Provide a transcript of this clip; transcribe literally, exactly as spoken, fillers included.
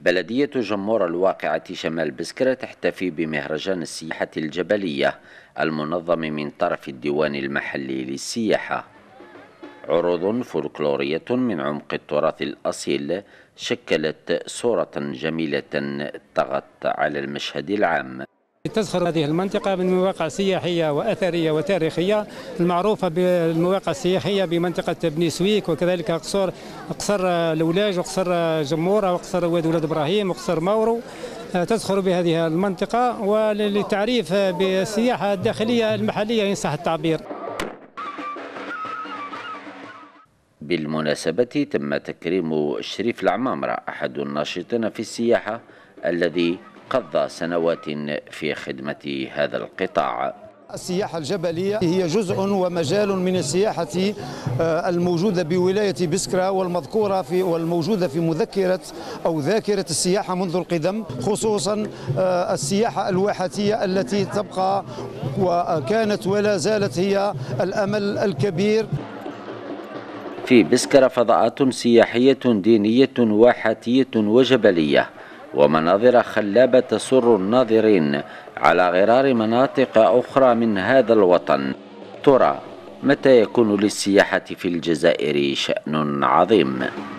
بلدية جمورة الواقعة شمال بسكرة تحتفي بمهرجان السياحة الجبلية المنظم من طرف الديوان المحلي للسياحة. عروض فولكلورية من عمق التراث الأصيل شكلت صورة جميلة طغت على المشهد العام. تزخر هذه المنطقة من مواقع سياحية وأثرية وتاريخية المعروفة بالمواقع السياحية بمنطقة بني سويك، وكذلك قصر قصر الولاج وقصر جمورة وقصر وادي ولاد إبراهيم وقصر ماورو. تزخر بهذه المنطقة وللتعريف بالسياحة الداخلية المحلية إن صح التعبير. بالمناسبة تم تكريم شريف العمامرة أحد الناشطين في السياحة الذي قضى سنوات في خدمة هذا القطاع. السياحة الجبلية هي جزء ومجال من السياحة الموجودة بولاية بسكرة والمذكورة في والموجودة في مذكرة أو ذاكرة السياحة منذ القدم، خصوصا السياحة الواحاتية التي تبقى وكانت ولا زالت هي الأمل الكبير. في بسكرة فضاءات سياحية دينية واحاتية وجبلية ومناظر خلابة تسر الناظرين على غرار مناطق أخرى من هذا الوطن. ترى متى يكون للسياحة في الجزائر شأن عظيم؟